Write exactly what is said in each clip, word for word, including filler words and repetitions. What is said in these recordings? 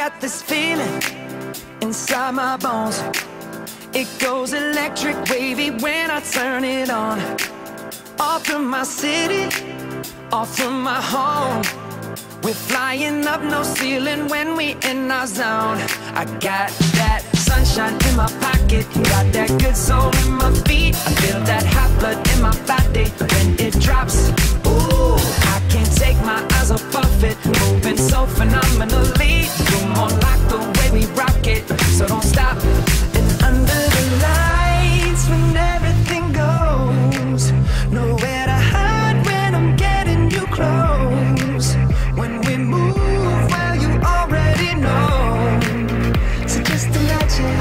got this feeling inside my bones. It goes electric wavy when I turn it on. Off from my city, off from my home. We're flying up, no ceiling when we in our zone. I got that sunshine in my pocket, got that good soul in my feet. I feel that hot blood in my body when it drops. Ooh, I can't take my eyes off of it, moving so phenomenally. You're more like the way we rock it, so don't stop. And under the lights, when everything goes, nowhere to hide when I'm getting you close. When we move, well, you already know. So just imagine.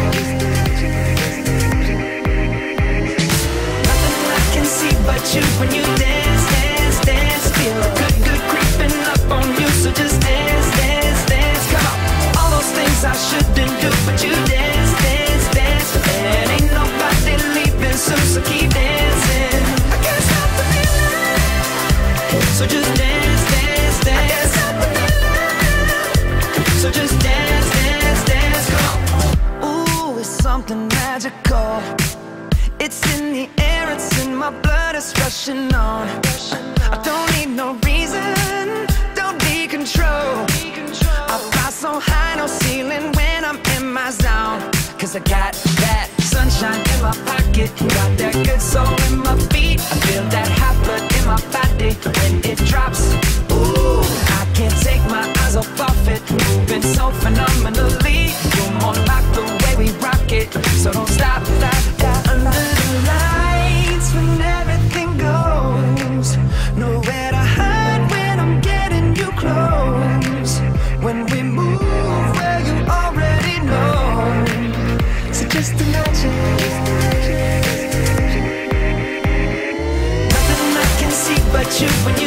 Nothing I can see but you when you dance, dance, dance. Feel good, good creeping up on you. So just dance, dance, dance. Come on. All those things I shouldn't do, but you dance, dance, dance. And ain't nobody leaving soon, so keep dancing. I can't stop the feeling. So just dance, dance, dance. I can't stop the feeling. So just dance, dance, dance. Come on. Ooh, it's something magical. It's in the air, it's in my blood, it's rushing on. I don't need no reason, don't need control. I fly so high, no ceiling when I'm in my zone. Cause I got that sunshine in my pocket, got that good soul in my feet. I feel that hot blood in my body when it drops. Ooh, I can't take my eyes off of it, moving so phenomenally. You're more like the way we rock it, so don't stop, stop, stop. Under the lights, when everything goes, nowhere to hide when I'm getting you close. When we move, well, you already know. So just imagine. Nothing I can see but you when you